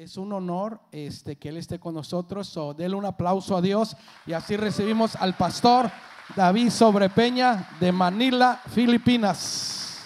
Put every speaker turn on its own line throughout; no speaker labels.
Es un honor que Él esté con nosotros. So, denle un aplauso a Dios. Y así recibimos al pastor David Sobrepeña de Manila, Filipinas.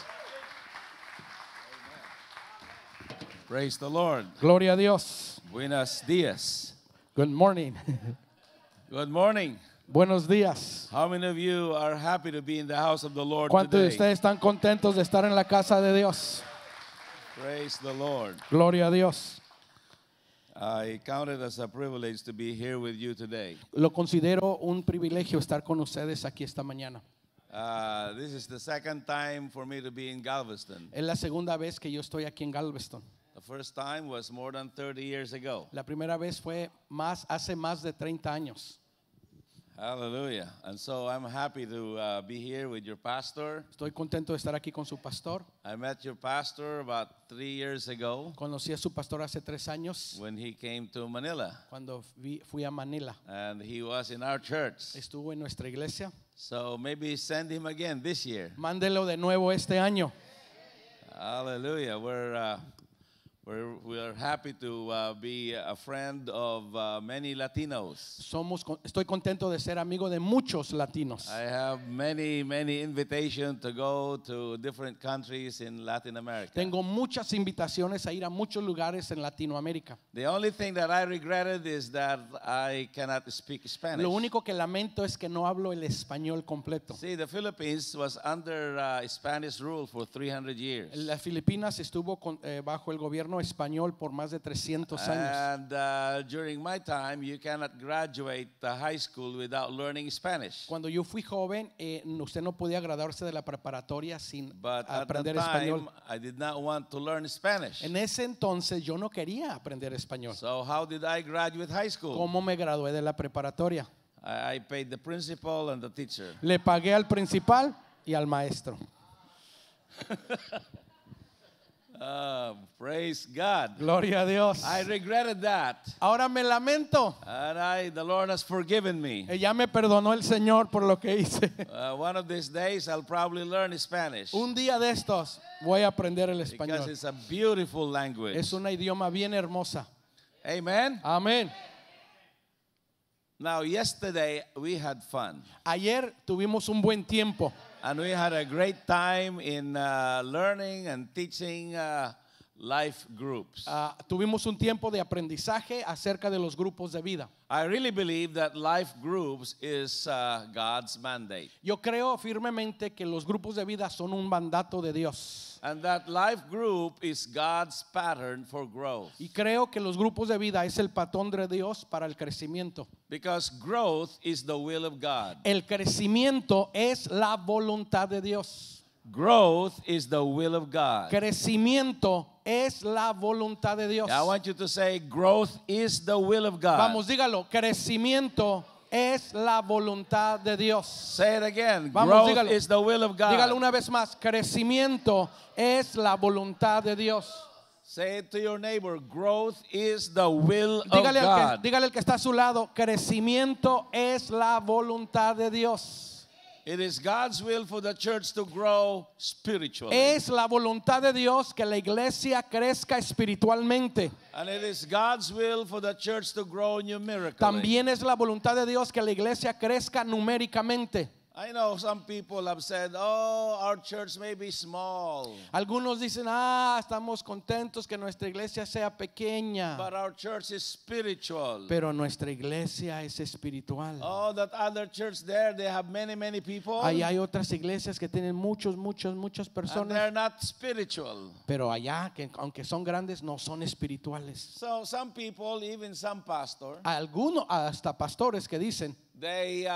Praise the Lord.
Gloria a Dios.
Buenos días.
Good morning.
Good morning.
Buenos días.
How many of you are happy to be in the house of the Lord
¿Cuántos de
today?
ustedes están contentos de estar en la casa de Dios?
Praise the Lord.
Gloria a Dios.
I count it as a privilege to be here with you today.
Lo considero un privilegio estar con ustedes aquí esta mañana.
This is the second time for me to be in Galveston.
Es la segunda vez que yo estoy aquí en Galveston.
The first time was more than 30 years ago.
La primera vez fue hace más de 30 años.
Hallelujah. And so I'm happy to be here with your pastor.
Estoy contento de estar aquí con su pastor.
I met your pastor about 3 years ago
Conocí a su pastor hace 3 años
when he came to Manila.
cuando fui a Manila.
And he was in our church.
Estuvo en nuestra iglesia.
So maybe send him again this year.
Mándelo de nuevo este año.
Hallelujah. We're happy to be a friend of many Latinos.
Estoy contento de ser amigo de muchos latinos.
I have many invitations to go to different countries in Latin America.
Tengo muchas invitaciones a ir a muchos lugares en Latinoamérica.
The only thing that I regretted is that I cannot speak Spanish.
Lo único que lamento es que no hablo el español completo.
See, the Philippines was under Spanish rule for 300 years.
Las Filipinas estuvo bajo el gobierno español por más de 300 años.
And during my time, you cannot graduate high school without learning Spanish.
Cuando yo fui joven, usted no podía graduarse de la preparatoria sin
But at that
aprender
time,
español.
I did not want to learn Spanish.
En ese entonces yo no quería aprender español.
So how did I graduate high school?
¿Cómo me gradué de la preparatoria?
I paid the principal and the teacher.
Le pagué al principal y al maestro.
Praise God.
Gloria a Dios.
I regretted that.
Ahora me lamento.
And the Lord has forgiven me.
Ya me perdonó el Señor por lo que hice.
One of these days, I'll probably learn Spanish.
Un día de estos voy a aprender el
Because
español.
it's a beautiful language.
Es una idioma bien hermosa.
Amen.
Amén.
Now, yesterday we had fun.
Ayer tuvimos un buen tiempo.
And we had a great time in learning and teaching life groups.
Tuvimos un tiempo de aprendizaje acerca de los grupos de vida.
I really believe that life groups is God's mandate.
Yo creo firmemente que los grupos de vida son un mandato de Dios.
And that life group is God's pattern for growth.
Y creo que los grupos de vida es el patrón de Dios para el crecimiento.
Because growth is the will of God.
El crecimiento es la voluntad de Dios.
Growth is the will of God.
Crecimiento es la voluntad de Dios.
I want you to say, growth is the will of God.
Vamos, dígalo. Crecimiento es la voluntad de Dios.
Say it again.
Vamos,
growth
dígalo.
is the will of God.
Dígalo una vez más. Crecimiento es la voluntad de Dios.
Say it to your neighbor. Growth is the will
Dígale
of God.
dígale al que está a su lado. Crecimiento es la voluntad de Dios.
It is God's will for the church to grow spiritually.
Es la voluntad de Dios que la iglesia crezca espiritualmente.
And it is God's will for the church to grow numerically.
También es la voluntad de Dios que la iglesia crezca numéricamente.
I know some people have said, oh, our church may be small,
Algunos dicen, estamos contentos que nuestra iglesia sea pequeña,
but our church is spiritual.
pero nuestra iglesia es espiritual.
Oh, that other church there, they have many people,
Ahí hay otras iglesias que tienen muchas
and
personas,
they're not spiritual.
pero allá, que aunque son grandes, no son espirituales.
So some people, even some pastor,
Algunos, hasta pastores que dicen,
they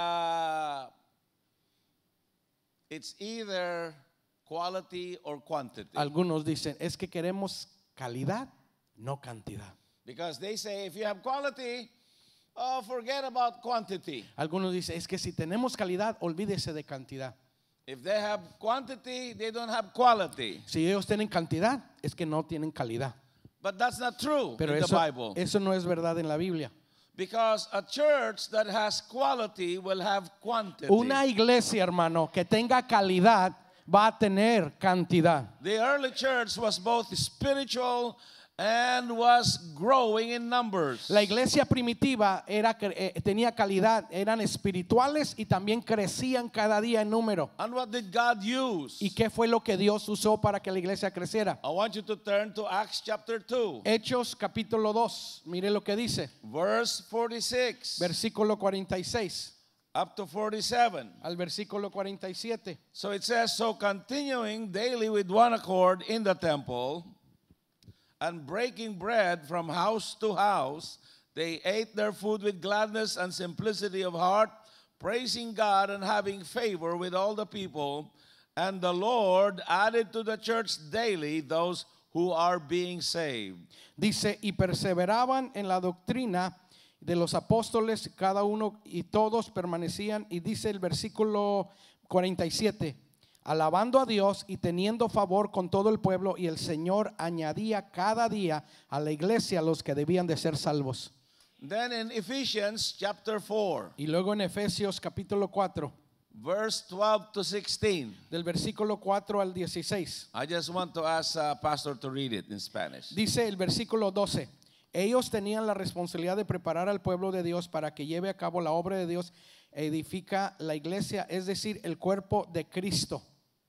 it's either quality or quantity.
algunos dicen, es que queremos calidad, no cantidad.
Because they say if you have quality, oh, forget about quantity.
Algunos dicen, es que si tenemos calidad, olvídese de cantidad.
If they have quantity, they don't have quality.
Si ellos tienen cantidad, es que no tienen calidad.
But that's not true
Pero
in the Bible.
eso no es verdad en la Biblia.
Because a church that has quality will have quantity.
Una iglesia, hermano, que tenga calidad va a tener cantidad.
The early church was both spiritual and was growing in numbers.
La iglesia primitiva tenía calidad, eran espirituales y también crecían cada día en número.
And what did God use?
¿Y qué fue lo que Dios usó para que la iglesia creciera?
I want you to turn to Acts chapter 2,
Hechos capítulo 2, mire lo que dice,
verse 46
versículo 46
up to 47.
al versículo 47.
So it says, so continuing daily with one accord in the temple, and breaking bread from house to house, they ate their food with gladness and simplicity of heart, praising God and having favor with all the people. And the Lord added to the church daily those who are being saved.
Dice, y perseveraban en la doctrina de los apóstoles, cada uno y todos permanecían, y dice el versículo 47, alabando a Dios y teniendo favor con todo el pueblo, y el Señor añadía cada día a la iglesia los que debían de ser salvos.
Then in Ephesians chapter 4,
Y luego en Efesios capítulo 4,
verse 12 to 16.
del versículo 4 al 16,
I just want to ask Pastor to read it in Spanish.
dice el versículo 12, ellos tenían la responsabilidad de preparar al pueblo de Dios para que lleve a cabo la obra de Dios, edifica la iglesia, es decir, el cuerpo de Cristo.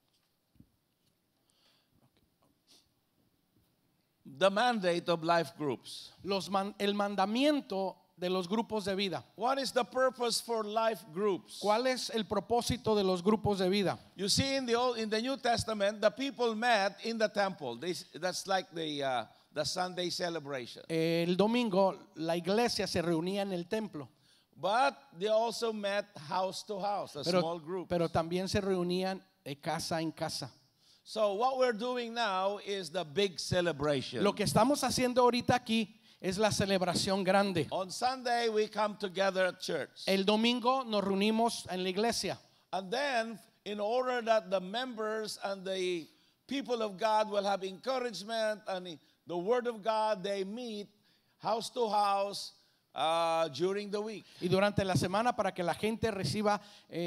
The mandate of life groups.
El mandamiento de los grupos de vida.
What is the purpose for life groups?
¿Cuál es el propósito de los grupos de vida?
You see, in the New Testament, the people met in the temple. That's like the Sunday celebration.
El domingo la iglesia se reunía en el templo,
But they also met house to house, a small group.
pero también se reunían de casa en casa.
So what we're doing now is the big celebration.
Lo que estamos haciendo ahorita aquí es la celebración grande.
On Sunday, we come together at church.
El domingo nos reunimos en la iglesia.
And then, in order that the members and the people of God will have encouragement and the word of God, they meet house to house during the week.
Y durante la semana, para que la gente reciba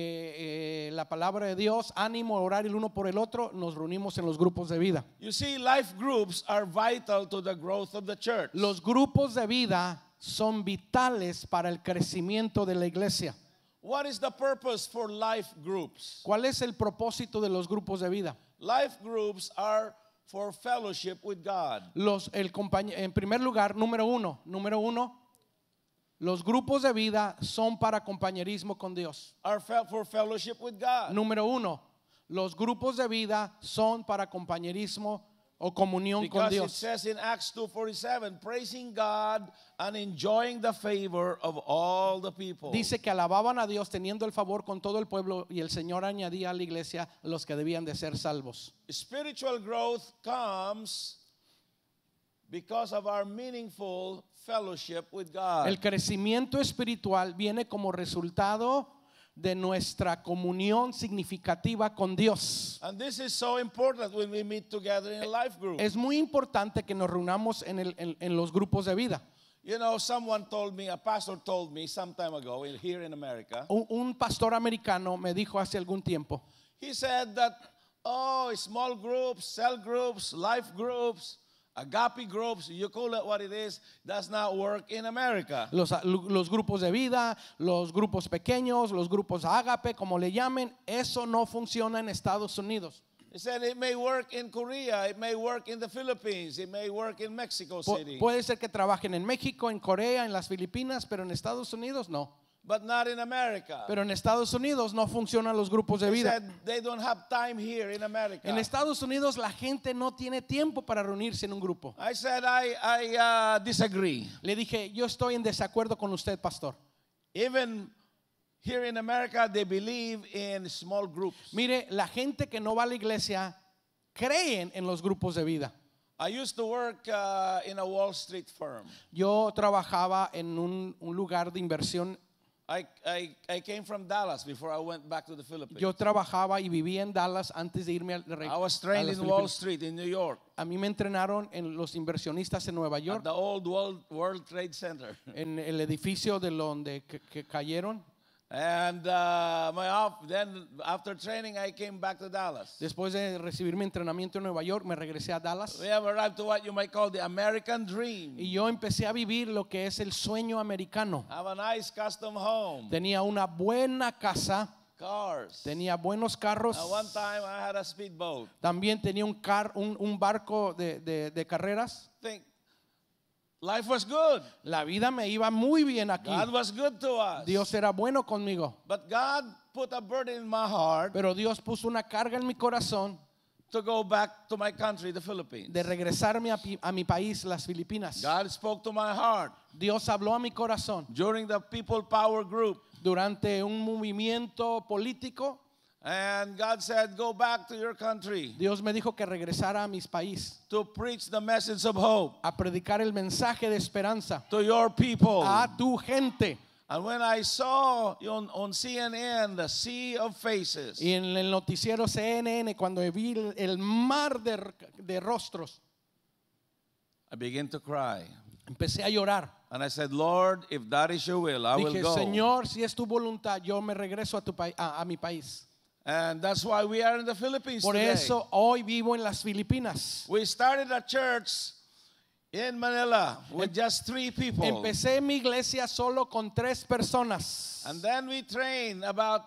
la palabra de Dios, ánimo, orar el uno por el otro, nos reunimos en los grupos de vida.
You see, life groups are vital to the growth of the church.
Los grupos de vida son vitales para el crecimiento de la iglesia.
What is the purpose for life groups?
¿Cuál es el propósito de los grupos de vida?
Life groups are for fellowship with God.
En primer lugar, número uno, los grupos de vida son para compañerismo con Dios.
Are for fellowship with God.
Número uno, los grupos de vida son para compañerismo o comunión con
Because it
Dios.
says in Acts 2:47, praising God and enjoying the favor of all the people.
Dice que alababan a Dios teniendo el favor con todo el pueblo, y el Señor añadía a la iglesia los que debían de ser salvos.
Spiritual growth comes because of our meaningful fellowship with God.
El crecimiento espiritual viene como resultado de nuestra comunión significativa con Dios.
And this is so important when we meet together in a life group.
Es muy importante que nos reunamos en los grupos de vida.
You know, someone told me, a pastor told me some time ago here in America.
Un pastor americano me dijo hace algún tiempo,
He said that, small groups, cell groups, life groups, agape groups, you call it what it is, does not work in America.
los grupos de vida, los grupos pequeños, los grupos ágape, como le llamen, eso no funciona en Estados Unidos.
He said it may work in Korea, it may work in the Philippines, it may work in Mexico City,
Puede ser que trabajen en México, en Corea, en las Filipinas, pero en Estados Unidos no.
but not in America.
Pero en Estados Unidos no funcionan los grupos de
He
vida.
said they don't have time here in America.
En Estados Unidos la gente no tiene tiempo para reunirse en un grupo.
I said I disagree.
Le dije, yo estoy en desacuerdo con usted, pastor.
Even here in America, they believe in small groups.
Mire, la gente que no va a la iglesia creen en los grupos de vida.
I used to work in a Wall Street firm.
Yo trabajaba en un lugar de inversión.
I came from Dallas before I went back to the Philippines.
Yo trabajaba y vivía en Dallas antes de irme
I was trained in Wall Street in New York,
A mí me entrenaron en los inversionistas en Nueva
at
York,
the old World Trade Center.
en el edificio de donde que cayeron.
And then after training, I came back to Dallas.
Después de recibir mi entrenamiento en Nueva York, me regresé a Dallas.
We have arrived to what you might call the American dream.
Y yo empecé a vivir lo que es el sueño americano.
Have a nice custom home.
Tenía una buena casa,
Cars.
tenía buenos carros.
At one time, I had a speedboat.
También tenía un barco de carreras.
Think, life was good.
La vida me iba muy bien aquí.
God was good to us.
Dios era bueno conmigo.
But God put a burden in my heart
Pero Dios puso una carga en mi corazón
to go back to my country, the Philippines.
de regresarme a mi país, las Filipinas.
God spoke to my heart
Dios habló a mi corazón
during the People Power Group.
durante un movimiento político.
And God said, go back to your country
Dios me dijo que regresara a mis países
to preach the message of hope
a predicar el mensaje de esperanza
to your people.
a tu gente.
And when I saw on CNN the sea of faces,
Y en el noticiero CNN, cuando vi el mar de rostros,
I began to cry.
empecé a llorar.
And I said, Lord, if that is your will, I will
Dije,
go.
Señor, si es tu voluntad, yo me regreso a mi país.
And that's why we are in the Philippines
Por
today.
eso hoy vivo en las Filipinas.
We started a church in Manila with just 3 people.
Empecé mi iglesia solo con 3 personas.
And then we trained about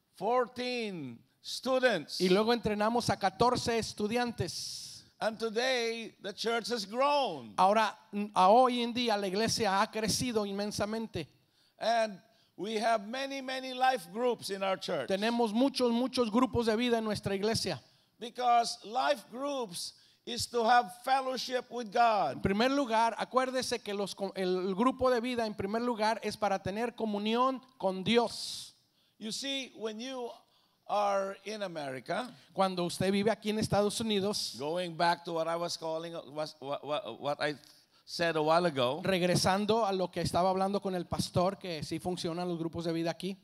14 students.
Y luego entrenamos a 14 estudiantes.
And today the church has grown.
Ahora, hoy en día la iglesia ha crecido inmensamente.
And we have many life groups in our church.
Tenemos muchos grupos de vida en nuestra iglesia.
Because life groups is to have fellowship with
En
God.
primer lugar, acuérdese que el grupo de vida en primer lugar es para tener comunión con Dios.
You see, when you are in America,
Cuando usted vive aquí en Estados Unidos,
going back to what I was calling, what I said a while ago,
regresando a lo que estaba hablando con el pastor, que sí funcionan los grupos de vida aquí,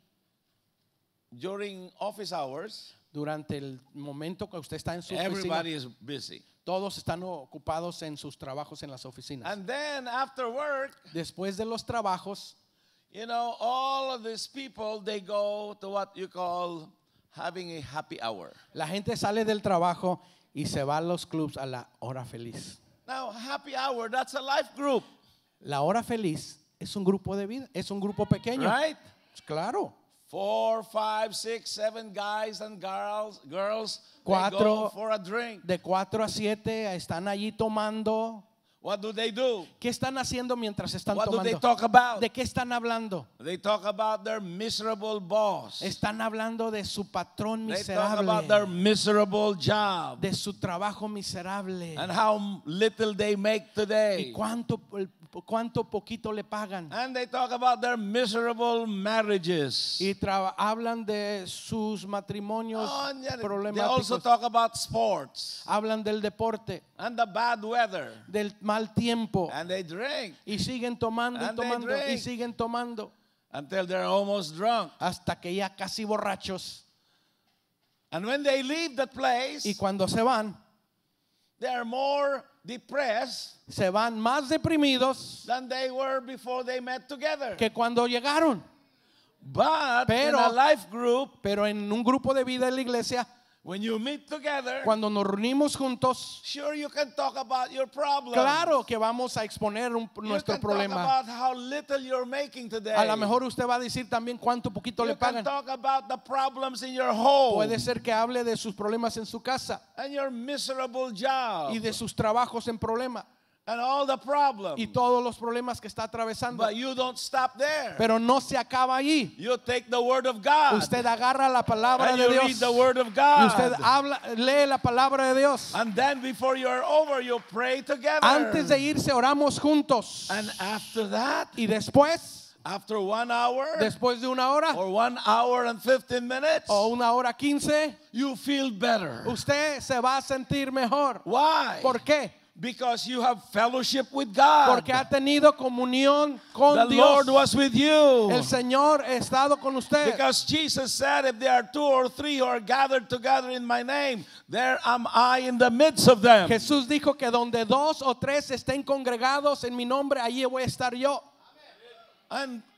during office hours,
durante el momento que usted está en su
everybody
oficina,
is busy.
todos están ocupados en sus trabajos en las oficinas.
And then after work,
Después de los trabajos,
you know, all of these people, they go to what you call having a happy hour.
la gente sale del trabajo y se va a los clubs a la hora feliz.
Now, happy hour, that's a life group,
La hora feliz es un grupo de vida, es un grupo pequeño.
right?
Claro.
4, 5, 6, 7 guys and girls, they
Cuatro.
go for a drink.
De 4 a 7 están allí tomando.
What do they do?
¿Qué están haciendo mientras están
What do they
tomando?
talk about?
¿De qué están hablando?
They talk about their miserable boss.
Están hablando de su patrón
They talk about their
miserable,
miserable job
de su trabajo miserable
and how little they make today.
y cuánto poquito le pagan.
And they talk about their miserable marriages.
Y hablan de sus matrimonios
Oh, and yet they also
problemáticos.
talk about sports
Hablan del deporte,
and the bad weather.
del mal tiempo.
And they drink
Y siguen tomando y
And they
tomando y
drink.
siguen tomando
until they're almost drunk.
hasta que ya casi borrachos.
And when they leave that place,
Y cuando se van,
they're more depressed
se van más deprimidos
than they were before they met together.
que cuando llegaron.
But
Pero-
in a life group,
Pero en un grupo de vida en la iglesia,
when you meet together,
cuando nos reunimos juntos,
sure you can talk about your problems.
claro que vamos a exponer
You
nuestro
can
problema.
talk about how little you're making today.
A lo mejor usted va a decir también cuánto poquito
you
le
can
pagan.
talk about the problems in your home
Puede ser que hable de sus problemas en su casa
and your miserable job
y de sus trabajos en problema
and all the problems.
y todos los problemas que está atravesando.
But you don't stop there.
Pero no se acaba allí.
You take the word of God
Usted agarra la palabra
and
de
you
Dios
read the word of
y
God.
usted lee la palabra de Dios.
And then before you're over, you pray together.
Antes de irse oramos juntos.
And after that,
Y después,
after 1 hour
después de una hora
or 1 hour and 15 minutes,
o una hora 15,
you feel better.
usted se va a sentir mejor.
Why?
¿Por qué?
Because you have fellowship with God.
Porque ha tenido comunión con
The
Dios.
Lord was with you.
El Señor ha estado con usted.
Because Jesus said, if there are 2 or 3 who are gathered together in my name, there am I in the midst of them.
Jesús dijo que donde 2 o 3 estén congregados en mi nombre, allí voy a estar yo.
And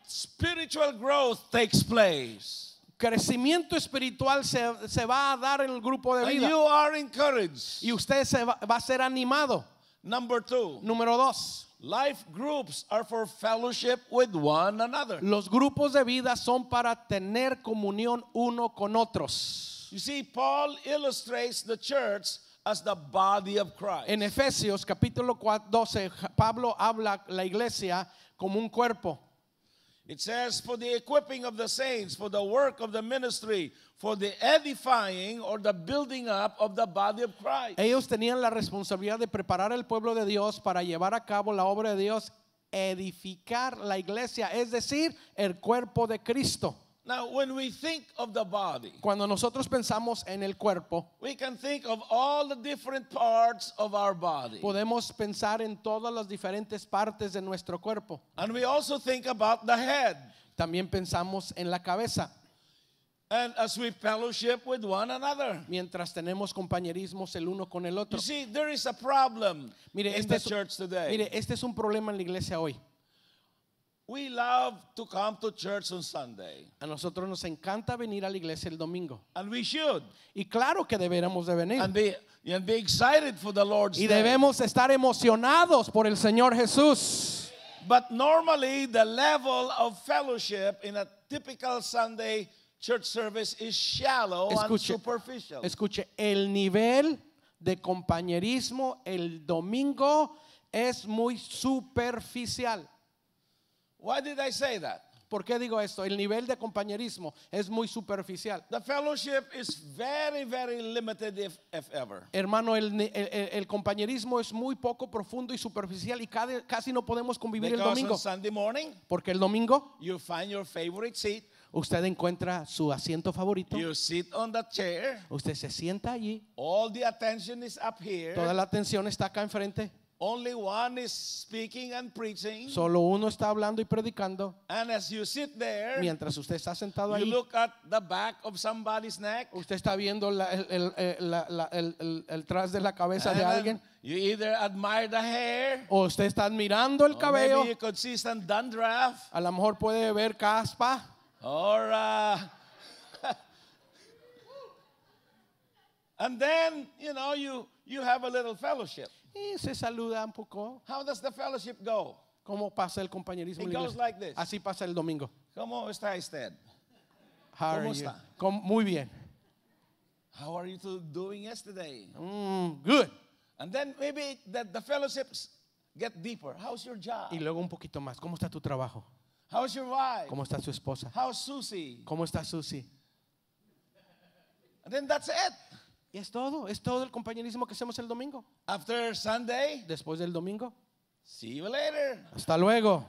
spiritual growth takes place.
Crecimiento espiritual se va a dar en el grupo de
And
vida.
you are encouraged.
Y usted va a ser animado.
Number 2,
Número 2.
life groups are for fellowship with one another.
Los grupos de vida son para tener comunión uno con otros.
You see, Paul illustrates the church as the body of Christ.
En Efesios capítulo 12, Pablo habla la iglesia como un cuerpo.
It says, for the equipping of the saints, for the work of the ministry, for the edifying or the building up of the body of Christ.
Ellos tenían la responsabilidad de preparar al pueblo de Dios para llevar a cabo la obra de Dios, edificar la iglesia, es decir, el cuerpo de Cristo.
Now, when we think of the body,
Cuando nosotros pensamos en el cuerpo,
we can think of all the different parts of our body.
podemos pensar en todas las diferentes partes de nuestro cuerpo.
And we also think about the head.
También pensamos en la cabeza,
And as we fellowship with one another.
mientras tenemos compañerismos el uno con el
You
otro.
see, there is a problem
Mire,
in the church today.
mire, este es un problema en la iglesia hoy.
We love to come to church on Sunday.
A nosotros nos encanta venir a la iglesia el domingo.
And we should.
Y claro que deberíamos de venir.
And be excited for the Lord's
Y
day.
debemos estar emocionados por el Señor Jesús.
But normally the level of fellowship in a typical Sunday church service is shallow and
Escuche,
superficial.
escuche, el nivel de compañerismo el domingo es muy superficial.
Why did I say that?
¿Por qué digo esto? El nivel de compañerismo es muy superficial.
The fellowship is very, very limited, if ever.
Hermano, el compañerismo es muy poco profundo y superficial y casi no podemos convivir el
Because
domingo.
on Sunday morning,
Porque el domingo
you find your favorite seat,
usted encuentra su asiento favorito,
you sit on that chair,
usted se sienta allí,
all the attention is up here,
toda la atención está acá enfrente,
only one is speaking and preaching,
solo uno está hablando y predicando.
and as you sit there,
Mientras usted está sentado
you
ahí,
look at the back of somebody's neck,
usted está viendo el tras de la cabeza de
and
alguien,
you either admire the hair,
o usted está admirando el
or
cabello,
maybe you could see some dandruff,
a lo mejor puede ver caspa,
or and then you have a little fellowship.
y se saluda un poco.
How does the fellowship go?
¿Cómo pasa el compañerismo en
It
la
goes
iglesia?
like this.
Así pasa el domingo.
¿Cómo está usted?
How are
¿Cómo
you?
está?
Muy bien.
How are you doing yesterday?
Good.
And then maybe the fellowships get deeper. How's your job?
Y luego un poquito más. ¿Cómo está tu trabajo?
How's your wife?
¿Cómo está su esposa?
How's Susie?
¿Cómo está Susi?
And then that's it.
Y es todo el compañerismo que hacemos el domingo.
After Sunday,
Después del domingo,
see you later.
hasta luego.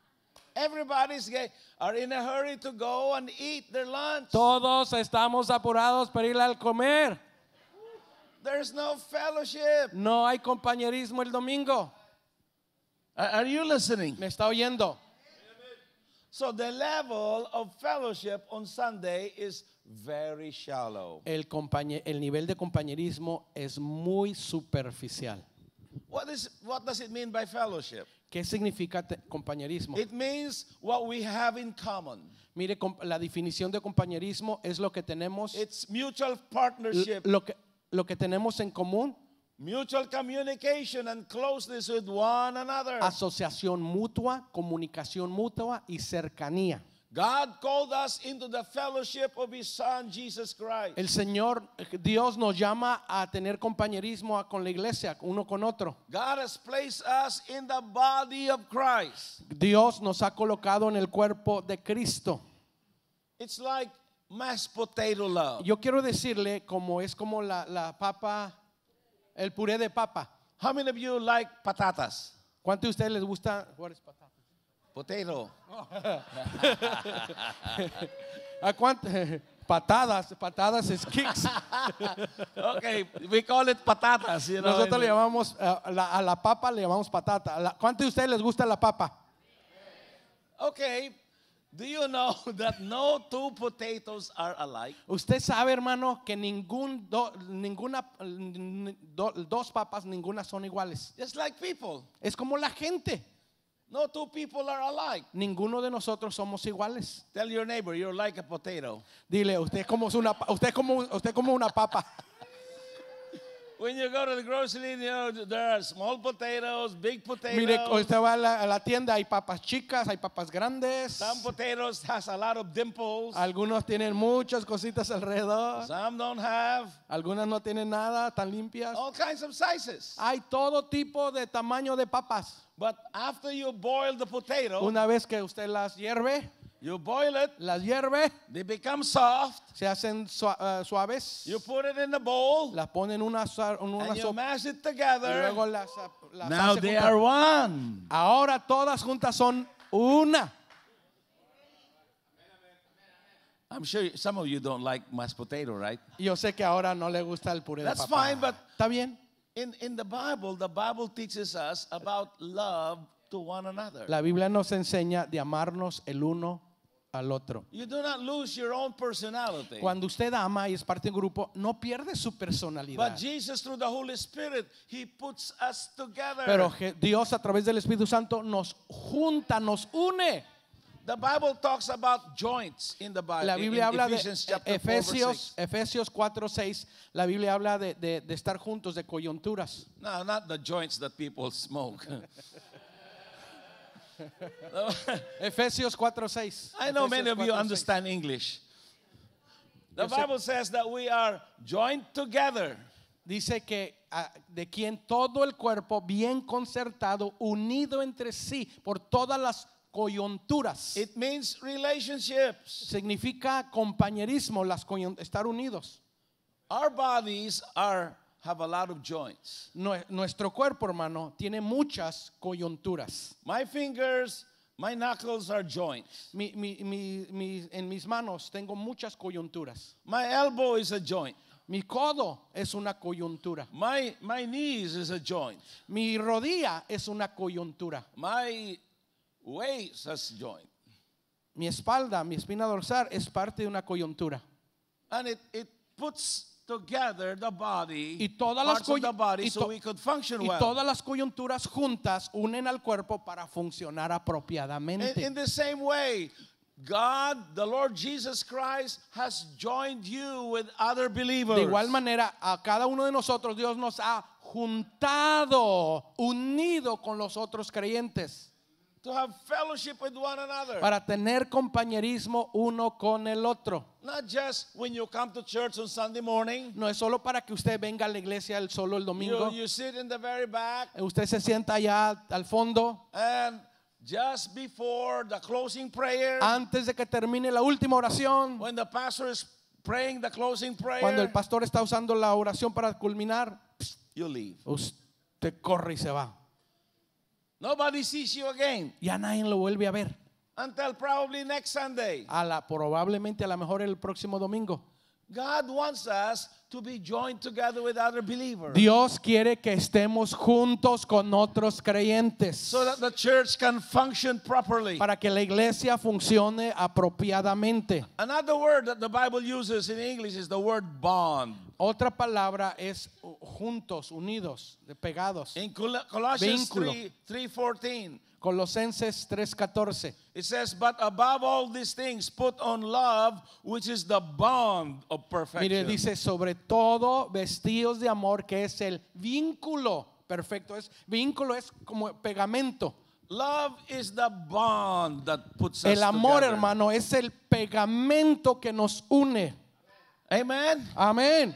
Are in a hurry to go and eat their lunch.
Todos estamos apurados para ir al comer.
There's no fellowship.
No hay compañerismo el domingo.
Are you listening?
¿Me está oyendo?
So the level of fellowship on Sunday is very shallow.
El nivel de compañerismo es muy superficial.
What does it mean by fellowship?
¿Qué significa compañerismo?
It means what we have in common.
Mire, la definición de compañerismo es lo que tenemos,
It's mutual partnership,
lo que tenemos en común,
mutual communication and closeness with one another.
asociación mutua, comunicación mutua y cercanía.
God called us into the fellowship of His Son, Jesus Christ.
El Señor, Dios nos llama a tener compañerismo con la iglesia, uno con otro.
God has placed us in the body of Christ.
Dios nos ha colocado en el cuerpo de Cristo.
It's like mashed potato love.
Yo quiero decirle es como la papa, el puré de papa.
How many of you like patatas?
¿Cuántos de ustedes les gusta? What is patata?
Potato.
¿A cuánto? Patadas es kicks.
Okay, we call it patatas.
Nosotros le llamamos a la papa le llamamos patata. ¿Cuántos de ustedes les gusta la papa?
Okay, do you know that no two potatoes are alike?
Usted sabe, hermano, que dos papas, ninguna son iguales.
Just like people.
Es como la gente.
No two people are alike.
Ninguno de nosotros somos iguales.
Tell your neighbor you're like a potato.
Dile, usted es como una papa.
When you go to the grocery, you know, there are small potatoes, big potatoes.
Mire, usted va a la tienda, hay papas chicas, hay papas grandes.
Some potatoes has a lot of dimples.
Algunos tienen muchas cositas alrededor.
Some don't have.
Algunas no tienen nada, tan limpias.
All kinds of sizes.
Hay todo tipo de tamaño de papas.
But after you boil the potato,
Una vez que usted las hierve,
you boil it, they become soft.
se hacen suaves.
You put it in the bowl,
Las ponen en una
and you
sopa
mash it
y
together.
luego las
Now
hace
they
juntas.
are one.
Ahora todas juntas son una.
I'm sure some of you don't like mashed potato, right?
Yo sé que ahora no le gusta el puré de
That's
papa.
fine, but
Está bien.
in the Bible teaches us about love to one another.
La Biblia nos enseña de amarnos el uno al otro.
You do not lose your own personality.
Cuando usted ama y es parte de un grupo, no pierde su
But
personalidad.
Jesus, through the Holy Spirit, He puts us together.
Pero Dios a través del Espíritu Santo nos junta, nos une.
The Bible talks about joints in the Bible.
La Biblia habla de
Ephesians chapter 4, verse 6.
Efesios 4:6. La Biblia habla de estar juntos, de coyunturas.
No, not the joints that people smoke.
Efesios 4:6.
I know many of you
4:6.
understand English. The
Yo sé-
Bible says that we are joined together.
Dice que de quien todo el cuerpo bien concertado, unido entre sí por todas las coyunturas.
It means relationships.
Significa compañerismo, estar unidos.
Our bodies have a lot of joints.
Nuestro cuerpo, hermano, tiene muchas coyunturas.
My fingers, my knuckles are joints.
En mis manos tengo muchas coyunturas.
My elbow is a joint.
Mi codo es una coyuntura.
My knees is a joint.
Mi rodilla es una coyuntura.
My waist has a joint.
Mi espalda, mi espina dorsal es parte de una coyuntura.
And it puts together the body,
Y todas las
parts of the body,
y
so
to-
we could function
y
well.
todas las coyunturas juntas unen al cuerpo para funcionar apropiadamente.
In the same way, God, the Lord Jesus Christ, has joined you with other believers.
De igual manera, a cada uno de nosotros Dios nos ha juntado, unido con los otros creyentes
To have fellowship with one another.
para tener compañerismo uno con el otro.
Not just when you come to church on Sunday morning.
No es solo para que usted venga a la iglesia solo el domingo.
You sit in the very back,
Usted se sienta allá al fondo.
and just before the closing prayer,
Antes de que termine la última oración,
when the pastor is praying the closing prayer,
cuando el pastor está usando la oración para culminar,
you leave.
usted corre y se va.
Nobody sees you again
Ya nadie lo vuelve a ver.
until probably next Sunday.
Probablemente a lo mejor el próximo domingo.
God wants us to be joined together with other believers,
Dios quiere que estemos juntos con otros creyentes
so that the church can function properly.
para que la iglesia funcione apropiadamente.
Another word that the Bible uses in English is the word bond.
Otra palabra es juntos, unidos, pegados.
In Colossians
Vínculo.
3:14,
Colosenses 3:14.
it says, "But above all these things, put on love, which is the bond of perfection."
Mire, dice sobre todo vestidos de amor, que es el vínculo perfecto. Vínculo es como pegamento.
Love is the bond that puts us
El amor,
together.
hermano, es el pegamento que nos une.
Amen.
Amén.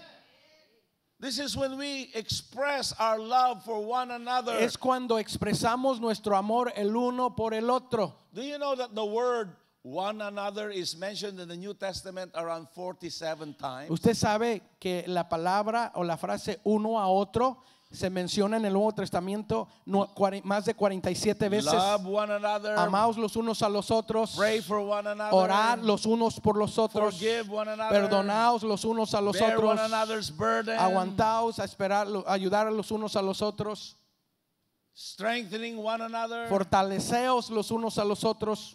This is when we express our love for one another.
Es cuando expresamos nuestro amor el uno por el otro.
Do you know that the word one another is mentioned in the New Testament around 47 times?
Usted sabe que la palabra o la frase uno a otro se menciona en el Nuevo Testamento más de 47 veces.
Love one another.
Amaos los unos a los otros.
Pray for one another.
Orar los unos por los otros.
Forgive one another.
Perdonaos los unos a los
Bear
otros.
one another's burden.
Aguantaos a esperar, ayudar a los unos a los otros.
Strengthening one another.
Fortaleceos los unos a los otros.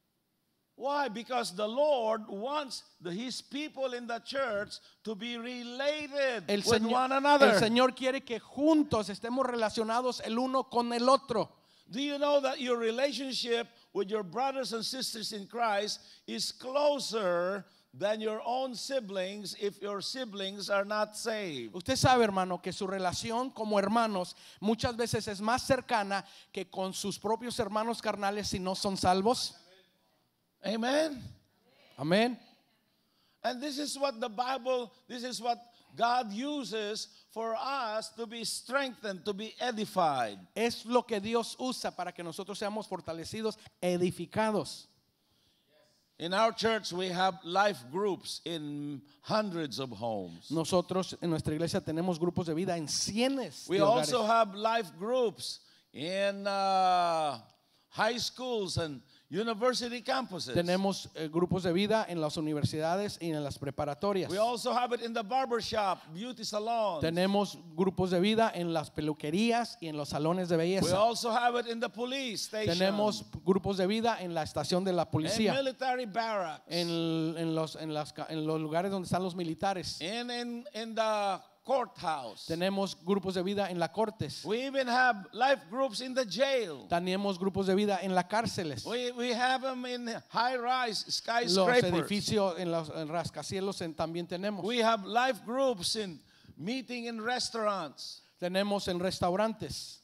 Why? Because the Lord wants His people in the church to be related
El
with
Señor,
one another.
el Señor quiere que juntos estemos relacionados el uno con el otro.
Do you know that your relationship with your brothers and sisters in Christ is closer than your own siblings if your siblings are not saved?
Usted sabe, hermano, que su relación como hermanos muchas veces es más cercana que con sus propios hermanos carnales si no son salvos.
Amen.
Amén.
And this is what the Bible, this is what God uses for us to be strengthened, to be edified.
Es lo que Dios usa para que nosotros seamos fortalecidos, edificados.
In our church, we have life groups in hundreds of homes.
Nosotros en nuestra iglesia tenemos grupos de vida en cientos
We
de hogares.
also have life groups in high schools and university campuses.
Tenemos grupos de vida en las universidades y en las preparatorias.
We also have it in the barbershop, beauty salons.
Tenemos grupos de vida en las peluquerías y en los salones de
We
belleza.
also have it in the police station.
Tenemos grupos de vida en la estación de la
in
policía,
military barracks.
en los lugares donde están los militares.
In the courthouse.
Tenemos grupos de vida en las cortes.
We even have life groups in the jail.
Tenemos grupos de vida en las cárceles.
We have them in high-rise
Los
skyscrapers.
edificios en los rascacielos también tenemos.
We have life groups in meeting in restaurants
Tenemos en restaurantes,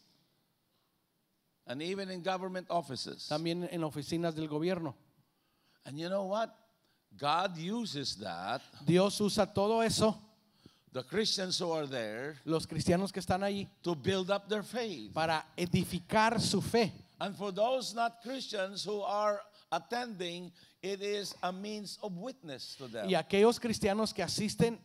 and even in government offices.
también en oficinas del gobierno.
And you know what? God uses that.
Dios usa todo eso,
The Christians who are there,
los cristianos que están allí,
to build up their faith.
para edificar su fe.
And for those not Christians who are attending, it is a means of witness to them.
Y aquellos cristianos que asisten,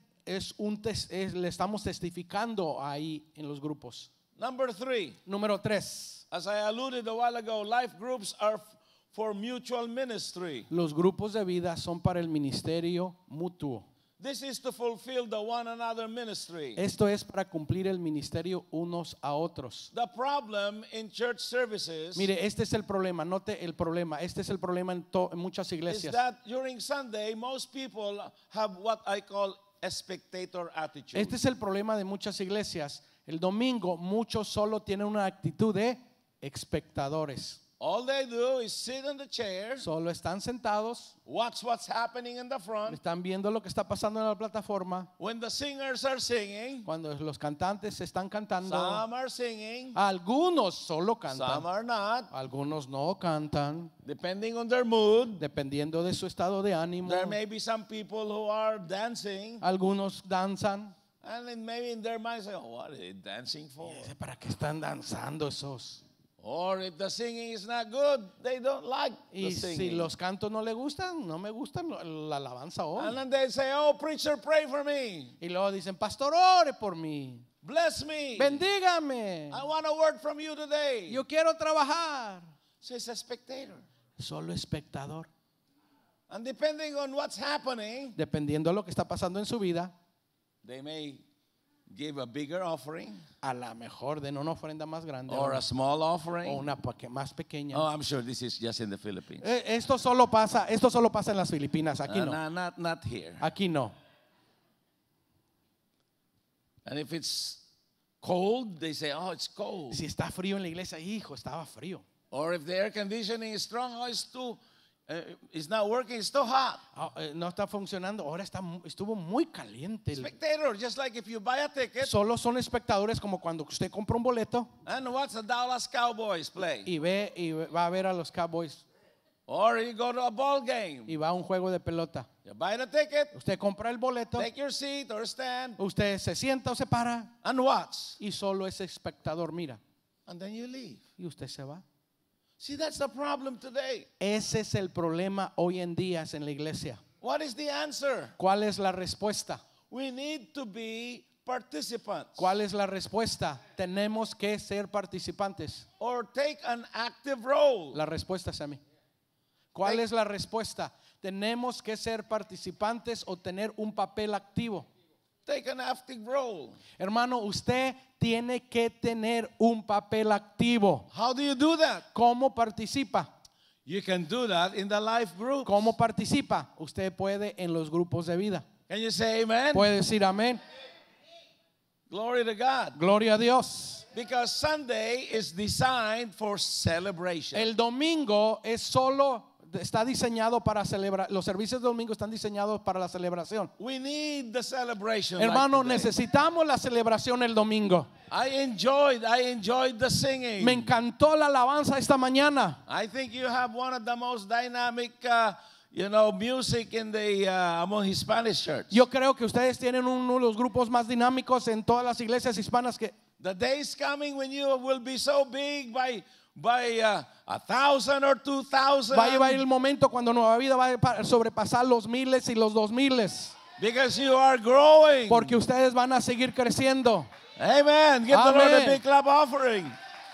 le estamos testificando ahí en los grupos.
Number 3,
Número 3,
as I alluded a while ago, life groups are for mutual ministry.
los grupos de vida son para el ministerio mutuo.
This is to fulfill the one another ministry.
Esto es para cumplir el ministerio unos a otros.
The problem in church services
Mire, este es el problema, note el problema. Este es el problema en muchas
is
iglesias.
that during Sunday, most people have what I call a spectator attitude.
Este es el problema de muchas iglesias. El domingo muchos solo tienen una actitud de espectadores.
All they do is sit in the chair,
Solo están sentados,
watch what's happening in the front.
están viendo lo que está pasando en la plataforma.
When the singers are singing,
Cuando los cantantes están cantando,
some are singing,
algunos solo
some
cantan,
are not.
algunos no cantan,
Depending on their mood,
dependiendo de su estado de ánimo.
there may be some people who are dancing,
Algunos danzan.
and then maybe in their mind say, oh, what are they dancing for?
¿Para qué están danzando esos?
Or if the singing is not good, they don't like the
Y si
singing.
los cantos no le gustan, no me gustan la alabanza hoy.
And then they say, oh, preacher, pray for me.
Y luego dicen, pastor, ore por mí.
Bless me.
Bendígame.
I want a word from you today.
Yo quiero trabajar.
So it's a spectator.
Solo espectador.
And depending on what's happening,
Dependiendo de lo que está pasando en su vida,
they may give a bigger offering
a la mejor den una ofrenda más grande
or a small
o
offering.
una más pequeña.
Oh, I'm sure this is just in the Philippines.
Esto solo pasa en las Filipinas. Aquí no.
Not here.
Aquí no.
And if it's cold, they say, oh, it's cold.
Si está frío en la iglesia, hijo, estaba frío.
Or if the air conditioning is strong, oh, it's not working, it's too hot.
No está funcionando. Ahora estuvo muy caliente.
Spectator, just like if you buy a ticket
Solo son espectadores como cuando usted compra un boleto
and watch the Dallas Cowboys play.
y va a ver a los Cowboys
Or you go to a ball game.
y va a un juego de pelota.
You buy the ticket,
Usted compra el boleto,
take your seat or stand,
usted se sienta o se para
and watch.
y solo ese espectador mira
And then you leave.
y usted se va.
See, that's the problem today.
Ese es el problema hoy en día en la iglesia.
What is the answer?
¿Cuál es la respuesta?
We need to be participants.
¿Cuál es la respuesta? Tenemos que ser participantes.
Or take an active role.
La respuesta es a mí. ¿Cuál es la respuesta? Tenemos que ser participantes o tener un papel activo.
Take an active role.
Hermano, usted tiene que tener un papel activo.
How do you do that?
¿Cómo participa?
You can do that in the life group.
¿Cómo participa? Usted puede en los grupos de vida.
Can you say amen?
Puede decir amén.
Glory to God.
Gloria a Dios.
Because Sunday is designed for celebration.
El domingo está diseñado para celebrar. Los servicios de domingo están diseñados para la celebración.
We need the celebration.
Hermano,
like today.
necesitamos la celebración el domingo.
I enjoyed the singing.
Me encantó la alabanza esta mañana.
I think you have one of the most dynamic music in the among Hispanic church.
Yo creo que ustedes tienen uno de los grupos más dinámicos en todas las iglesias hispanas. Que
The day is coming when you will be so big by 1,000 or 2,000.
va a llegar el momento cuando Nueva Vida va a sobrepasar los miles y los 2,000.
Because you are growing.
Porque ustedes van a seguir creciendo.
Amen. Give the Lord a
Amen.
big clap offering.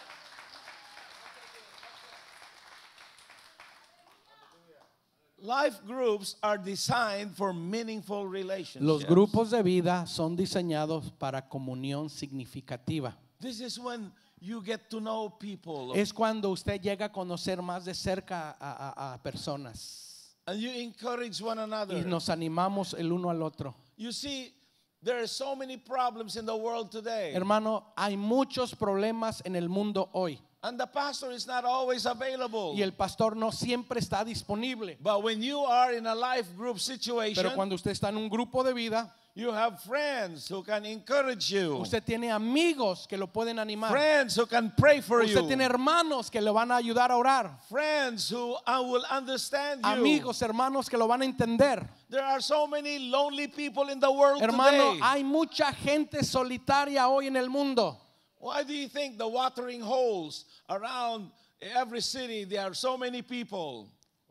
Life groups are designed for meaningful relationships.
Los grupos de vida son diseñados para comunión significativa.
This is when you get to know people.
Es cuando usted llega a conocer más de cerca a personas.
And you encourage one another.
Y nos animamos el uno al otro.
You see, there are so many problems in the world today.
Hermano, hay muchos problemas en el mundo hoy.
And the pastor is not always available.
Y el pastor no siempre está disponible.
But when you are in a life group situation,
Pero cuando usted está en un grupo de vida,
you have friends who can encourage you.
usted tiene amigos que lo pueden animar.
Friends who can pray for
Usted
you.
tiene hermanos que le van a ayudar a orar.
Friends who will understand you.
Amigos, hermanos que lo van a entender.
There are so many lonely people in the world
Hermano,
today.
hay mucha gente solitaria hoy en el mundo.
Why do you think the watering holes around every city, there are so many people?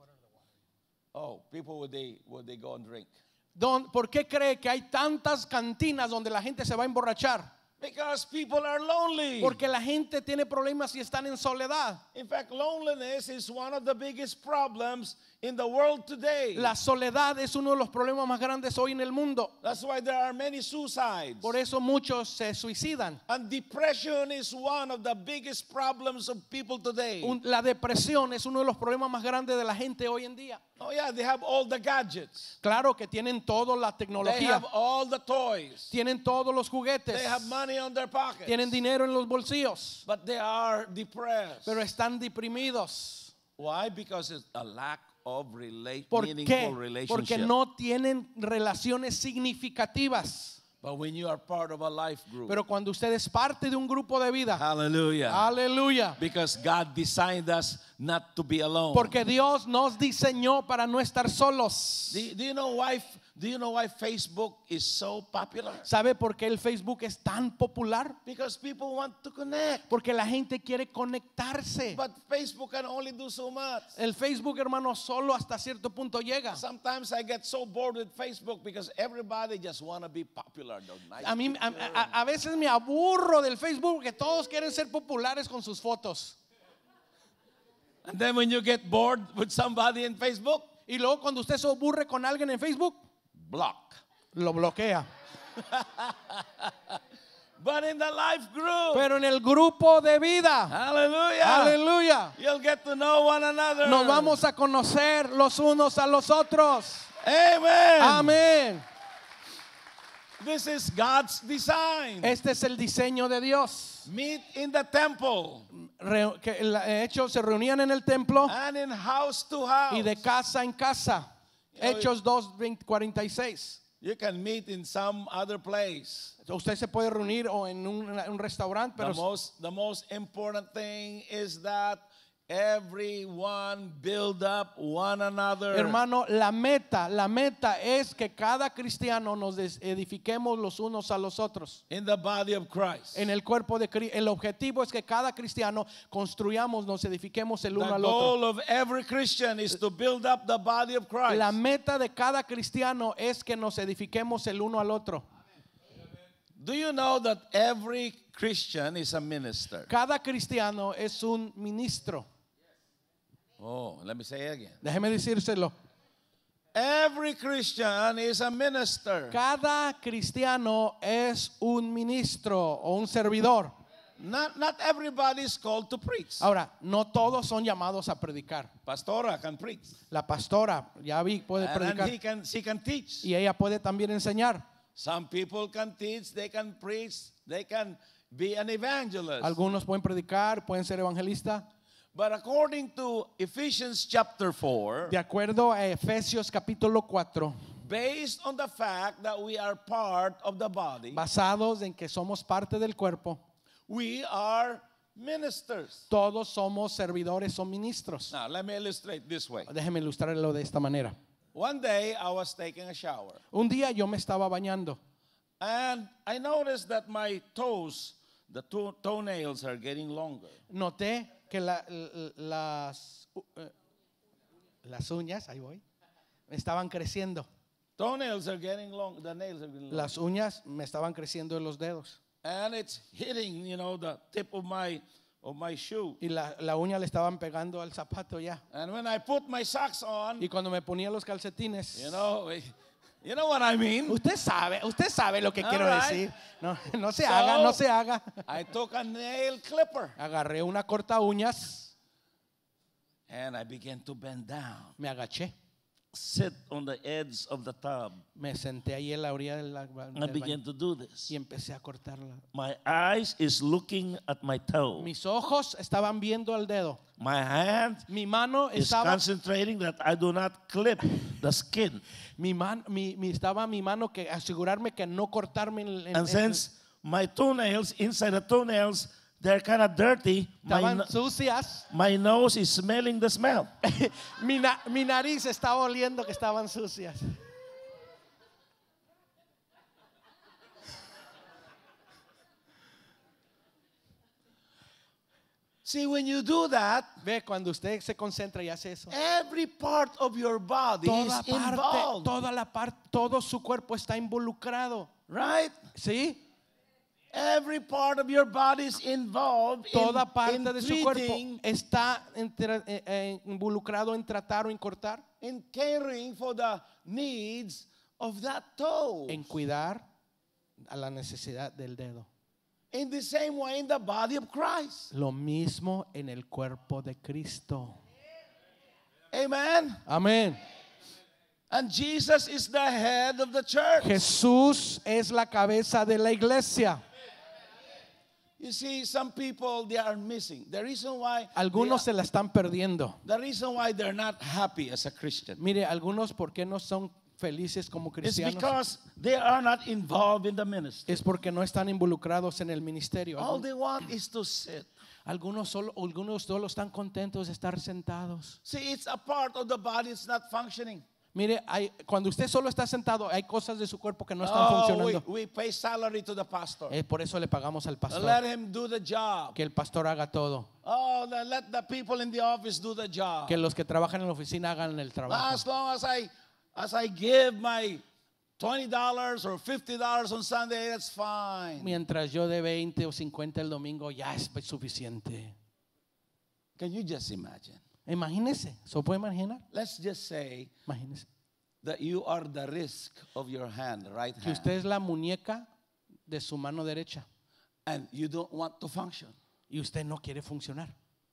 Oh, people would they go and drink?
¿Por qué cree que hay tantas cantinas donde la gente se va a emborrachar?
Because people are lonely.
Porque la gente tiene problemas y están en soledad.
In fact, loneliness is one of the biggest problems in the world today.
La soledad es uno de los problemas más grandes hoy en el mundo.
That's why there are many suicides.
Por eso muchos se suicidan.
And depression is one of the biggest problems of people today.
La depresión es uno de los problemas más grandes de la gente hoy en día.
Oh yeah, they have all the gadgets.
Claro que tienen toda la
They
tecnología.
have all the toys.
Tienen todos los juguetes.
They have money on their pockets.
Tienen dinero en los bolsillos.
But they are depressed.
Pero están deprimidos.
Why? Because it's a lack of
¿Por
meaningful
qué?
relationship.
Porque no tienen relaciones significativas.
But when you are part of a life group,
Pero cuando usted es parte de un grupo de vida,
hallelujah.
aleluya.
Because God designed us not to be alone.
Porque Dios nos diseñó para no estar solos.
Do you know why Facebook is so popular?
¿Sabe por qué el Facebook es tan popular?
Because people want to connect.
Porque la gente quiere conectarse.
But Facebook can only do so much.
El Facebook, hermano, solo hasta cierto punto llega.
Sometimes I get so bored with Facebook because everybody just want to be popular.
A veces me aburro del Facebook porque todos quieren ser populares con sus fotos.
And then when you get bored with somebody in Facebook,
Y luego cuando usted se aburre con alguien en Facebook,
block.
lo bloquea.
But in the life group,
Pero en el grupo de vida,
hallelujah,
aleluya,
you'll get to know one another.
nos vamos a conocer los unos a los otros.
Amen.
Amén.
This is God's design.
Este es el diseño de Dios.
Meet in the temple
Hechos se reunían en el templo
and in house to house.
y de casa en casa. Hechos 2:46.
You can meet in some other place.
Usted se puede reunir o en un restaurante, pero
The most important thing is that everyone build up one another.
hermano, la meta es que cada cristiano nos edifiquemos los unos a los otros.
In the body of Christ.
En el cuerpo de Cristo. El objetivo es que cada cristiano construyamos, nos edifiquemos el uno
The
al
goal
otro.
of every Christian is to build up the body of Christ.
La meta de cada cristiano es que nos edifiquemos el uno al otro.
Do you know that every Christian is a minister?
Cada cristiano es un ministro.
Oh, let me say it again.
Déjeme decírselo.
Every Christian is a minister.
Cada cristiano es un ministro o un servidor.
Not everybody is called to preach.
Ahora, no todos son llamados a predicar.
Pastora can preach.
La pastora, ya vi, puede
And
predicar.
she can teach.
Y ella puede también enseñar.
Some people can teach, they can preach, they can be an evangelist.
Algunos pueden predicar, pueden ser evangelistas.
But according to Ephesians chapter 4,
De acuerdo a Efesios capítulo 4,
based on the fact that we are part of the body,
basados en que somos parte del cuerpo,
we are ministers.
todos somos servidores o ministros.
Now, let me illustrate this way.
Déjeme ilustrarlo de esta manera.
One day I was taking a shower,
Un día yo me estaba bañando
and I noticed that my toes, the toenails are getting longer.
noté que las uñas, ahí voy, estaban creciendo.
Toenails are getting long, the nails are getting longer.
Las uñas me estaban creciendo en los dedos.
And it's hitting, the tip of my shoe.
Y la uña le estaban pegando al zapato ya.
And when I put my socks on,
Y cuando me ponía los calcetines,
you know what I mean?
usted sabe lo que quiero
All right.
decir. No se
So-
haga, no se haga.
I took a nail clipper
Agarré una corta uñas,
and I began to bend down,
me agaché,
sit on the edge of the tub.
me senté ahí en la orilla del
I
baño
began to do this.
y empecé a cortarla.
My eyes is looking at my toe.
Mis ojos estaban viendo al dedo.
My hand
Mi mano
is
estaba,
concentrating that I do not clip the skin.
estaba mi mano que asegurarme que no cortarme
And since my toenails, inside the toenails, they're kind of dirty,
estaban sucias.
my nose is smelling the smell.
Mi nariz estaba oliendo que estaban sucias.
See, when you do that,
Ve, cuando usted se concentra y hace eso,
every part of your body is involved,
todo su cuerpo está involucrado.
right?
¿Sí?
Every part of your body is involved
Toda
in
parte de su cuerpo
treating,
está involucrado en tratar o en cortar,
in caring for the needs of that toe.
en cuidar a la necesidad del dedo.
In the same way in the body of Christ.
Lo mismo en el cuerpo de Cristo.
Amen.
Amén.
And Jesus is the head of the church.
Jesús es la cabeza de la iglesia.
You see, some people, they are missing. The reason why
Algunos se la están perdiendo.
the reason why they're not happy as a Christian
Mire, algunos ¿por qué no son felices como
is
cristianos?
because they are not involved in the ministry.
Es porque no están involucrados en el ministerio.
All they want is to sit.
Algunos solo están contentos de estar sentados.
See, it's a part of the body, it's not functioning.
Mire, cuando usted solo está sentado, hay cosas de su cuerpo que no están
Oh,
funcionando.
we pay salary to the pastor.
Por eso le pagamos al
Let
pastor.
him do the job.
Que el pastor haga todo.
Oh, let the people in the office do the job.
Que los que trabajan en la oficina hagan el
As
trabajo.
long as I give my $20 or $50 on Sunday, that's fine.
Mientras yo de 20 o 50 el domingo, ya es suficiente.
Can you just imagine?
Imagínese, ¿se puede imaginar?
Let's just say
Imagínese
that you are the wrist of your hand, right
que usted
hand,
es la muñeca de su mano derecha
and you don't want to function.
y usted no quiere funcionar.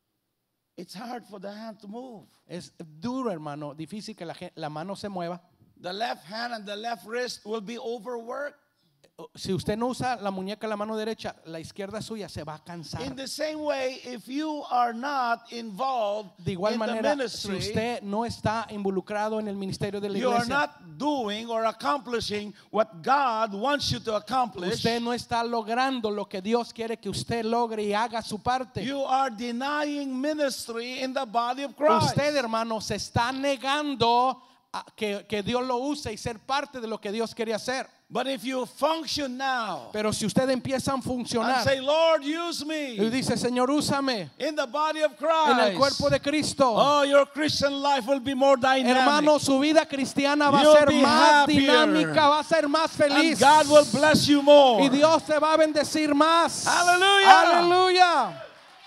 It's hard for the hand to move.
Es duro, hermano, difícil que la mano se mueva.
The left hand and the left wrist will be overworked.
Si usted no usa la muñeca, la mano derecha, la izquierda suya se va a cansar.
In the same way, if you are not involved
De igual
in the
manera, si
ministry,
usted no está involucrado en el ministerio de la
you are
iglesia,
not doing or accomplishing what God wants you to accomplish.
usted no está logrando lo que Dios quiere que usted logre y haga su parte.
You are denying ministry in the body of Christ.
Usted, hermano, se está negando a que Dios lo use y ser parte de lo que Dios quiere hacer.
But if you function now
Pero si usted empieza a
and
funcionar
say, Lord, use
y
me
dice, Señor, úsame
in the body of
en el cuerpo
Christ,
de Cristo,
oh, your Christian life will be more dynamic.
hermano, su vida cristiana va a
You'll
ser
be
más
happier.
dinámica, va a ser más
And
feliz.
God will bless you more.
Y Dios te va a bendecir más.
Aleluya.
Aleluya.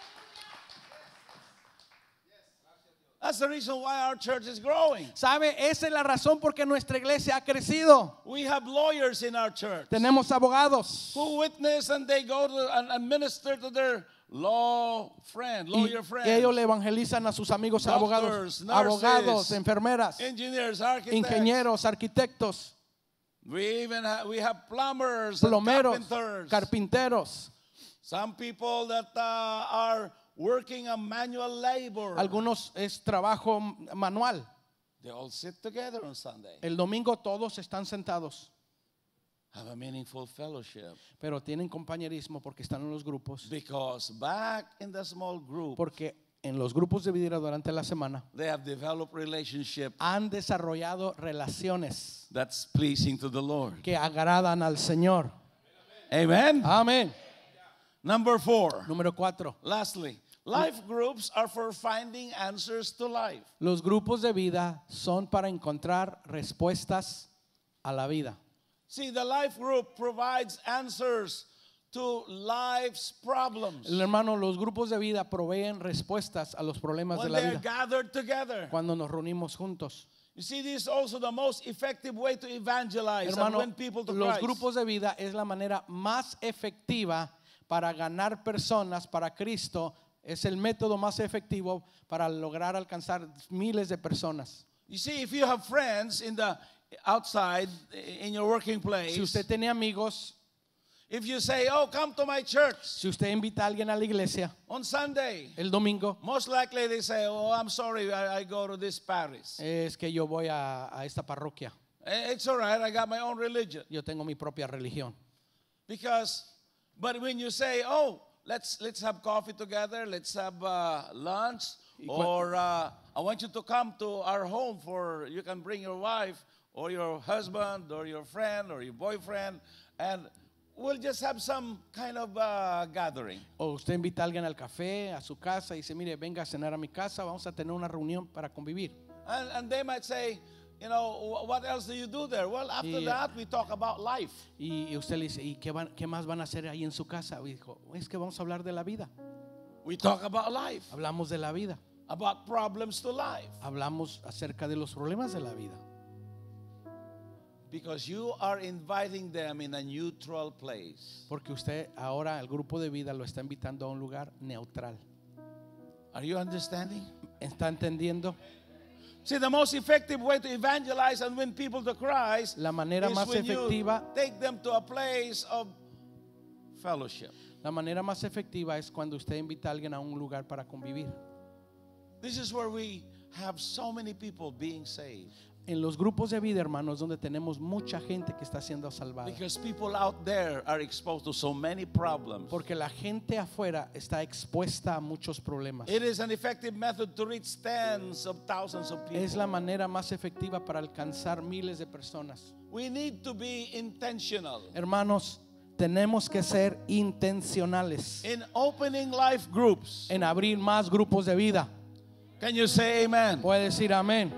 That's the reason why our church is growing.
¿Sabe? Esa es la razón por qué nuestra iglesia ha crecido.
We have lawyers in our church
Tenemos abogados.
who witness and they go to and minister to their lawyer
Y
friends,
ellos le evangelizan a sus amigos abogados,
Doctors, nurses,
abogados, enfermeras,
engineers, architects.
ingenieros, arquitectos.
We have plumbers, and
plomeros,
carpenters.
carpinteros,
Some people that are working a manual labor.
algunos es trabajo manual.
They all sit together on Sunday.
El domingo todos están sentados,
Have a meaningful fellowship.
pero tienen compañerismo porque están en los grupos,
Because back in the small group,
porque en los grupos de vida durante la semana
they have developed relationship
han desarrollado relaciones
that's pleasing to the Lord.
que agradan al Señor.
Amen.
Amén.
Number 4.
Número 4.
Lastly, life groups are for finding answers to life.
Los grupos de vida son para encontrar respuestas a la vida.
See, the life group provides answers to life's problems.
Hermano, los grupos de vida proveen respuestas a los problemas de
When
la
they're
vida
gathered together.
cuando nos reunimos juntos.
You see, this is also the most effective way to evangelize and
Hermano,
win people to
los
Christ.
grupos de vida es la manera más efectiva para ganar personas para Cristo. Es el método más efectivo para lograr alcanzar miles de personas.
You see, if you have friends in the outside in your working place,
Si usted tiene amigos,
if you say, "Oh, come to my church
si usted invita a alguien a la iglesia
on Sunday,"
el domingo,
most likely they say, "Oh, I'm sorry, I go to this parish.
es que yo voy a esta parroquia.
It's all right, I got my own religion."
Yo tengo mi propia religión.
But when you say, "Oh, let's have coffee together, let's have lunch," or "I want you to come to our home for you can bring your wife or your husband or your friend or your boyfriend, and we'll just have some kind of gathering."
O usted invita a alguien al café, a su casa y dice, mire, venga a cenar a mi casa, vamos a tener una reunión para convivir.
And they might say, "You know, what else do you do there?" Well, after that, we talk about life.
Y usted le dice, ¿y qué más van a hacer ahí en su casa? Y dijo, es que vamos a hablar de la vida.
We talk about life,
Hablamos de la vida.
about problems to life.
Hablamos acerca de los problemas de la vida.
Because you are inviting them in a neutral place.
Porque usted ahora, el grupo de vida, lo está invitando a un lugar neutral.
Are you understanding?
¿Está entendiendo?
See, the most effective way to evangelize and win people to Christ
La manera
is
más
when
efectiva,
you take them to a place of fellowship.
la manera más efectiva es cuando usted invita a alguien a un lugar para convivir.
This is where we have so many people being saved.
En los grupos de vida, hermanos, donde tenemos mucha gente que está siendo salvada.
Because people out there are exposed to so many problems.
Porque la gente afuera está expuesta a muchos problemas.
It is an effective method to reach tens of thousands of people.
Es la manera más efectiva para alcanzar miles de personas.
We need to be intentional
Hermanos, tenemos que ser intencionales
in opening life groups.
en abrir más grupos de vida.
Can you say amen?
Puede decir amén.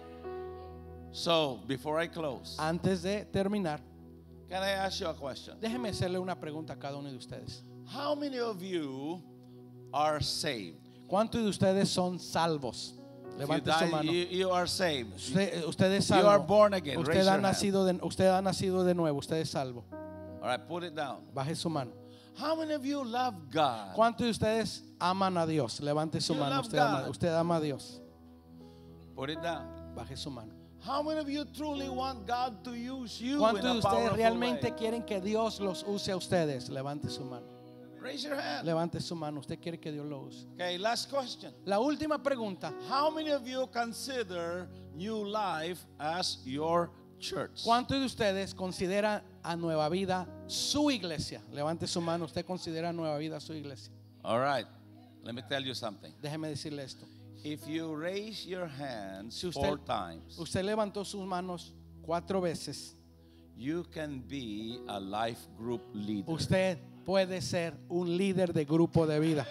So, before I close,
Antes de terminar,
can I ask you a question?
déjeme hacerle una pregunta a cada uno de ustedes.
How many of you are saved?
¿Cuántos de ustedes son salvos?
If you
Levante su
die,
mano.
you are saved.
Usted es
You
salvo.
are born again.
Usted
Raise
ha
your hand.
nacido de nuevo. Usted es salvo.
All right, put it down.
Baje su mano.
How many of you love God?
¿Cuántos de ustedes aman a Dios? Levante su
You
mano.
love God.
Usted ama a Dios.
Put it down.
Baje su mano.
How many of you truly want God to use you in
¿Cuántos de
a
ustedes
powerful
realmente
way?
quieren que Dios los use a ustedes? Levante su mano.
Raise your hand.
Levante su mano. Usted quiere que Dios lo use.
Okay, last question.
La última pregunta.
How many of you consider New Life as your church?
¿Cuántos de ustedes consideran a Nueva Vida su iglesia? Levante su mano. ¿Usted considera a Nueva Vida su iglesia?
All right, let me tell you something.
Déjeme decirle esto.
If you raise your hands
Si
4 times,
usted levantó sus manos 4 veces,
you can be a life group leader.
usted puede ser un líder de grupo de vida.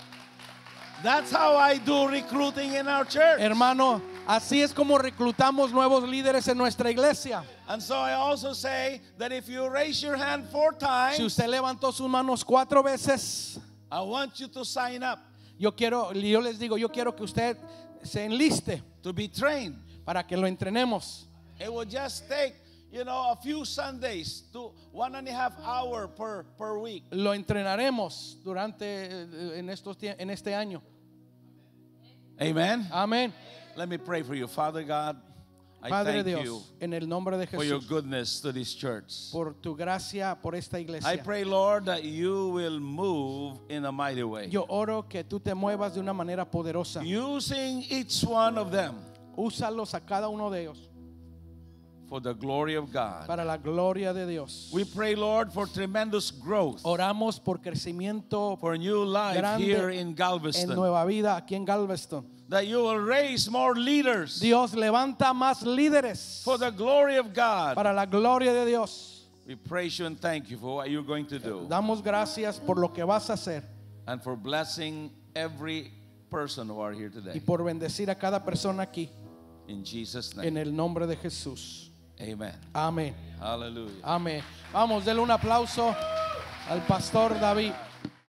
That's how I do recruiting in our church.
Hermano, así es como reclutamos nuevos líderes en nuestra iglesia.
And so I also say that if you raise your hand 4 times,
Si usted levantó sus manos 4 veces,
I want you to sign up
yo les digo, yo quiero que usted se enliste
to be trained.
para que lo entrenemos.
It will just take, a few Sundays to 1.5 hours per week.
Lo entrenaremos durante en este año.
Amen.
Amén.
Let me pray for you. Father God, I
Padre
thank
Dios,
you
en el nombre de
for your
Jesús,
goodness to this church.
por tu gracia, por esta
I
iglesia.
pray, Lord, that you will move in a mighty way,
Yo oro que tú te muevas de una manera poderosa.
using each one of them
Úsalos a cada uno de ellos
for the glory of God.
para la gloria de Dios.
We pray, Lord, for tremendous growth,
Oramos por crecimiento
for new life
grande
here in
en
Galveston,
Nueva Vida aquí en Galveston.
that you will raise more leaders
Dios levanta más líderes
for the glory of God.
para la gloria de Dios.
We praise you and thank you for what you're going to do,
Damos gracias por lo que vas a hacer
and for blessing every person who are here
y
today.
por bendecir a cada persona aquí
In Jesus'
en
name,
el nombre de Jesús.
amen.
Amén.
Hallelujah.
Amén. Vamos, denle un aplauso al pastor David.